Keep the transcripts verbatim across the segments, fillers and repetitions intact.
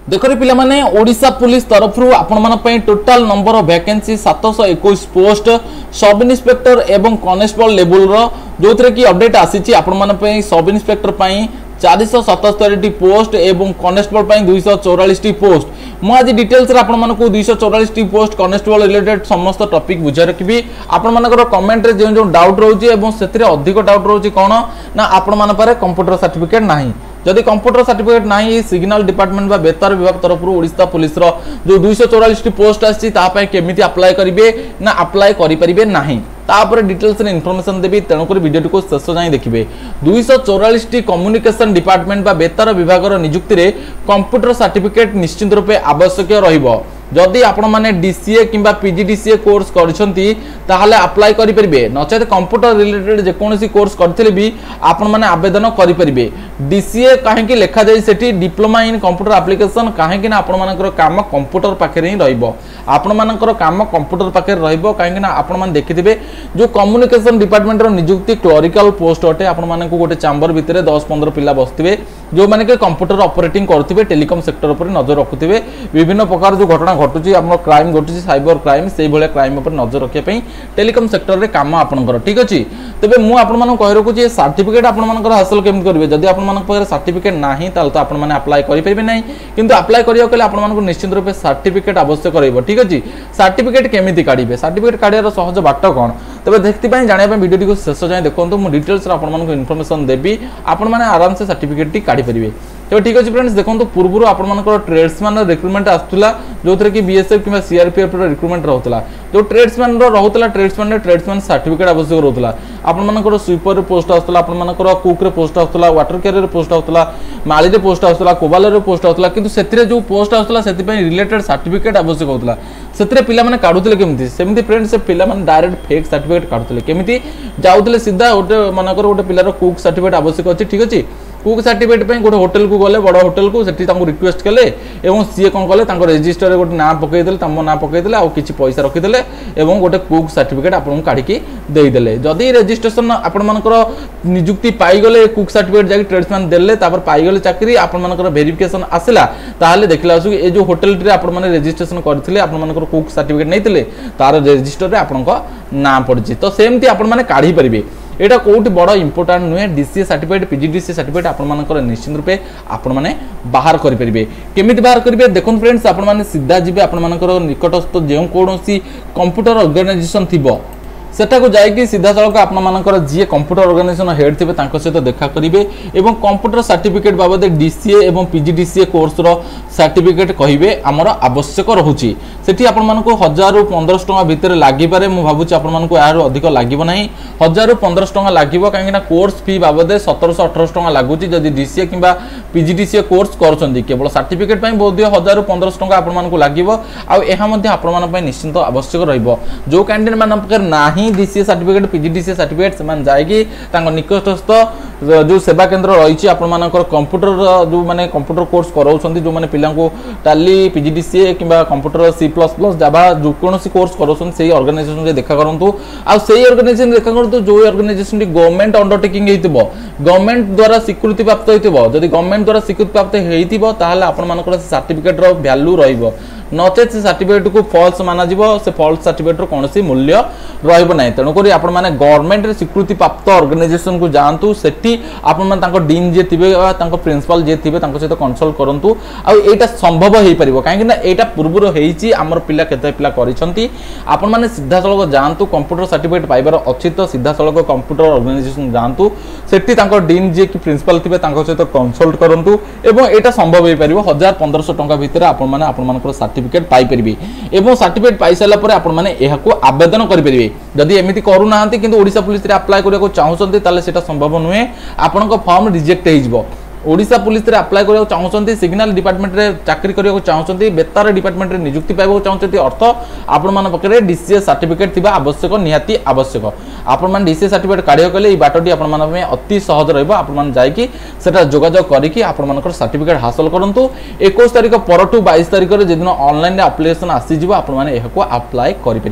देखो पिला माने ओडिशा पुलिस तरफ आपण मन पई टोटल नंबर ऑफ वैकेंसी सात सौ इक्कीस पोस्ट सब इन्स्पेक्टर एवं कांस्टेबल लेवल रो जोथरे की अपडेट आसी आपण मन पई सब इन्स्पेक्टर पई चार सौ सतहत्तर टी पोस्ट एवं कांस्टेबल पई दो सौ चौवालीस टी पोस्ट मु आज डिटेल्स रे आपण मन को दो सौ चौवालीस टी पोस्ट कांस्टेबल रिलेटेड समस्त टॉपिक बुझा रखिबी आपण मनकर कमेंट रे जो जो डाउट रहउची एवं सेतिरे अधिक डाउट रहउची कोन ना आपण मन पारे कंप्यूटर सर्टिफिकेट नाही जदि कंप्यूटर सर्टिफिकेट नाही सिग्नल डिपार्टमेंट बा बेतार विभाग तरफ ओडिशा पुलिस रो जो दो सौ चौवालीस टी पोस्ट आसी ता पय केमिति अप्लाई करिवे ना अप्लाई करि परिबे नाही तापर डिटेल्स रे इन्फॉर्मेशन देबी तेणु कर वीडियो को शेष जाय देखिबे दो सौ चौवालीस टी कम्युनिकेशन डिपार्टमेंट बा बेतार विभाग रो नियुक्ति रे कंप्यूटर सर्टिफिकेट निश्चित रूपे आवश्यक रहिबो जदि आपण माने डीसीए किंबा पीजीडीसीए कोर्स करछंती ताहाले अप्लाई करि परिबे नचेत कंप्यूटर रिलेटेड जे कोनोसी कोर्स करथिले भी आपण माने आवेदन करि परिबे डीसीए काहे कि लेखा जाय सेठी डिप्लोमा इन कंप्यूटर एप्लीकेशन काहे कि ना आपण मानकर काम कंप्यूटर पाखे ही रहइबो आपण मानकर काम कंप्यूटर पाखे रहइबो काहे कि ना आपण माने देखिथिबे जो कम्युनिकेशन डिपार्टमेंट रो नियुक्ति क्लरिकल पोस्ट अटे आपण माने को गोटे चैम्बर भितरे दस पंद्रह पिला बसथिबे जो माने के कंप्यूटर ऑपरेटिंग करथिबे टेलीकॉम सेक्टर ऊपर नजर रखुथिबे विभिन्न प्रकार जो घटना घटुची हमर क्राइम घटुची साइबर क्राइम सेही भले क्राइम ऊपर नजर रखिया पई टेलीकॉम सेक्टर रे काम आपनकर ठीक अछि तबे मु आपण माने कहि रखु जे सर्टिफिकेट आपण मानकर हासिल केम करबे जदि आपण मानक पर सर्टिफिकेट नाही ताल तो आपण माने अप्लाई करि परिबे नै किंतु अप्लाई करियो कले आपण मानक निश्चित रूपे सर्टिफिकेट आवश्यक रहइबो ठीक अछि सर्टिफिकेट केमिति काढिबे सर्टिफिकेट काढियार सहज बाट कोन तबे देखति पई जानिया पई वीडियो को शेष जाय देखंतु मु डिटेल्स रे आपण मानक इन्फॉर्मेशन देबी आपण माने आराम से सर्टिफिकेट टी काढि परिबे तो ठीक अछि फ्रेंड्स देखंतु पूर्वरु आपण मानकर ट्रेड्समैन रिक्रूटमेंट आस्तुला जोथरे कि बीएसएफ किबा सीआरपीएफ रो रिक्रूटमेंट रहउतला जो ट्रेड्समैन रो रहउतला ट्रेड्समैन रे ट्रेड्समैन सर्टिफिकेट आवश्यक रहउतला आपण मानकर स्वीपर रे पोस्ट आस्तुला आपण मानकर कुक रे पोस्ट आस्तुला वाटर कैरियर रे पोस्ट आस्तुला माली रे पोस्ट आस्तुला कोबाल रे पोस्ट आस्तुला किंतु सेतिरे जो पोस्ट आस्तुला सेति पई रिलेटेड सर्टिफिकेट आवश्यक होतला सेतिरे पिला माने काढुतले केमिति सेमिति फ्रेंड्स से पिला माने डायरेक्ट फेक सर्टिफिकेट काढुतले केमिति जाउतले सीधा ओटे मानकर ओटे पिला रो कुक सर्टिफिकेट आवश्यक अछि ठीक अछि कुक सर्टिफिकेट पे गोटे होटल को गले बड़ होटल को सेठी तांको रिक्वेस्ट कले एवं सी कोन कले तांको रजिस्टर रे गोटे नाम पकई देले तम नाम पकई देले आ किछि पैसा रखि देले एवं गोटे कुक सर्टिफिकेट आपन काढी के देई देले जदी रजिस्ट्रेशन आपन मानकर नियुक्ति पाई गले कुक सर्टिफिकेट जाकी ट्रेड्समैन देले तापर पाई गले चाकरी आपन मानकर वेरिफिकेशन आसिला ताहाले देखला आसु ए जो होटल रे आपन माने रजिस्ट्रेशन करथिले आपन मानकर कुक सर्टिफिकेट नैतिले तार रजिस्टर रे आपन को नाम पड़छि तो सेमति आपन माने काढी परिबे एटा कोउटी बड़ इंपोर्टेंट नुहे डीसीए सर्टिफिकेट पीजीडीसीए सर्टिफिकेट आपण मानकर निश्चित रूपे आपण माने बाहर करि परिबे केमिति बाहर करिवे देखन फ्रेंड्स आपण माने सीधा जिबे आपण मानकर निकटस्थ जेउ कोनोसी कंप्यूटर ऑर्गेनाइजेशन थिबो सेटा को जाय कि सीधा सड़क आपण मानकर जे कंप्यूटर ऑर्गेनाइजेशन हेड थिबे तांको सहित देखा करिवे एवं कंप्यूटर सर्टिफिकेट बाबद डीसीए एवं पीजीडीसीए कोर्स रो सर्टिफिकेट कहिबे हमर आवश्यक रहउची सेठी आपण मानको हजार रु पंद्रह सौ टका भितर लागि पारे मु भाबुची आपण मानको यार अधिक लागिबो नाही हजार रु पंद्रह सौ टका लागिबो काहे ना कोर्स फी बाबद सत्रह सौ अठारह सौ टका लागुची जदी डीसीए किबा पीजीडीसीए कोर्स करछंदी केवल सर्टिफिकेट पई बहुत हजार रु पंद्रह सौ टका आपण मानको लागिबो आ एहा मध्ये आपण मान पई निश्चित आवश्यक रहइबो जो कैंडिडेट मान पर नाही डीसीए सर्टिफिकेट पीजीडीसीए सर्टिफिकेट समान जायकी तांको निकटस्थ जो सेवा केंद्र रही आपण मानकर कंप्यूटर जो माने कंप्यूटर कोर्स कराउछंती जो माने पिला को टाली पीजीडीसीए किबा computer C plus plus Java जो कोनोसी कोर्स कराउछंती सेही ऑर्गेनाइजेशन रे देखा करंतु आ सेही ऑर्गेनाइजेशन देखा करंतु जो ऑर्गेनाइजेशन टी गवर्नमेंट अंडरटेकिंग हेतिबो गवर्नमेंट द्वारा स्वीकृति प्राप्त हेतिबो जदी गवर्नमेंट द्वारा स्वीकृति प्राप्त हेतिबो ताहाले आपण मानकर सर्टिफिकेट रो वैल्यू रहिबो नचेत से सर्टिफिकेट को फॉल्स माना जिवो से फॉल्स सर्टिफिकेट रो कोनोसी मूल्य रहइबो नै तेनो करी आपण माने गवर्नमेंट रे स्वीकृति प्राप्त ऑर्गेनाइजेशन को जानतु सेठी आपण माने तांको डीन जे थिबे तांको प्रिंसिपल जे थिबे तांको सहित कंसल्ट करंतु आ एटा संभव हेइ परिबो काहे कि एटा पूर्वरो हेइची हमर पिला केते पिला करिसंती आपण माने सीधा सळक जानतु कंप्यूटर सर्टिफिकेट पाइबार अछि तो सीधा सळक कंप्यूटर ऑर्गेनाइजेशन जानतु सेठी तांको डीन जे कि प्रिंसिपल थिबे तांको सहित कंसल्ट करंतु एवं एटा संभव हेइ परिबो हजार पंद्रह सौ टका भितर आपण माने आपण मानकर सर्टिफिकेट पाई परिबे एवं सर्टिफिकेट पाई साला परे आपण माने एहा को आवेदन करि परिबे जदी एमिति करू नाहंती किंतु ओडिसा पुलिस रे अप्लाई करिया को चाहुसंती ताले सेटा संभव नुहे आपण को फॉर्म रिजेक्ट हेइ जिवो ओडिसा पुलिस रे अप्लाई करिया को चाहुसंती सिग्नल डिपार्टमेंट रे चाकरी करिया को चाहुसंती बेतार डिपार्टमेंट रे नियुक्ति पाइबो चाहुसंती अर्थ आपण मान पकरे डीसीए सर्टिफिकेट थिबा आवश्यक निहाती आवश्यक आपण मान डीसीए सर्टिफिकेट काढिया कले ई बाटोटी आपण मान में अति सहज रहइबो आपण मान जाई कि सेटा जोगाजोग करी कि आपण मानकर सर्टिफिकेट हासिल करंतु इक्कीस तारिख परटू बाईस तारिख रे जेदिन ऑनलाइन रे एप्लीकेशन आसी जिवो आपण मान एहा को अप्लाई करि परिबे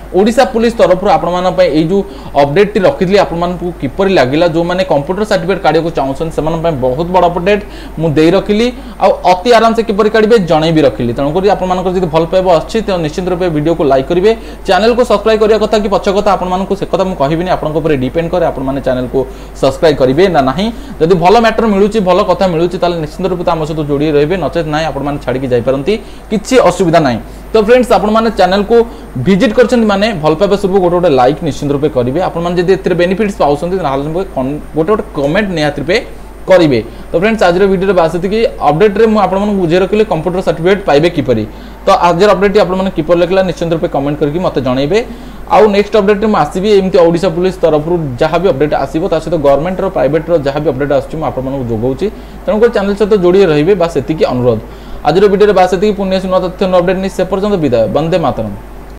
ओडिशा पुलिस तरफ आपण मान पय ए जो अपडेट टी रखितली आपण मान को किपरि लागिला जो माने कंप्यूटर सर्टिफिकेट काढे को चाहउछन से मन पय बहुत बड़ अपडेट मु देई रखिली आ अति आराम से किपरि काढबे जणै भी रखिली तण करी आपण मान को जदि भल पाइबो अछि त निश्चित रूपे वीडियो को लाइक करिवे चैनल को सब्सक्राइब करिया कथा कि पछ कथा आपण मान को से कथा मु कहिबिनी आपण को ऊपर डिपेंड करे आपण माने चैनल को सब्सक्राइब करिवे ना नाही जदि भल मैटर मिलुची भल कथा मिलुची ताले निश्चित रूपे हम सहित जोड़ी रहिबे नचेत नाही आपण माने छाडी कि जाई परंती किछि असुविधा नाही। तो फ्रेंड्स आपण माने चैनल को विजिट करछन माने भल पाबे सब गोटे गोटे लाइक निश्चित रूपे करिवे आपण माने जदि एथरे बेनिफिट्स पाउछन गोटे गोटे कमेंट निहात रूपे करिवे। तो फ्रेंड्स आज वीडियो रे बासति कि अपडेट रे मु आपण माने बुझे रखले कंप्यूटर सर्टिफिकेट पाइबे किपरि तो आज अपडेट आपण माने किपर लेखला निश्चित रूपे कमेंट करके मते जणाइबे आउ नेक्स्ट अपडेट में आसीबी एमती ओडिशा पुलिस तरफ जहाँ भी अपडेट आसीबो ता सहित गवर्नमेंट रो प्राइवेट रो जहाँ भी अपडेट आछी मु आपण मानक जोगौची तेणु चैनल सहित जोड़ी रहिबे बस एतिकी अनुरोध। आज वीडियो रे बास एतिकी पुण्य सुनवा तथ्य अपडेट नि से पर्यंत विदाय। वंदे मातरम।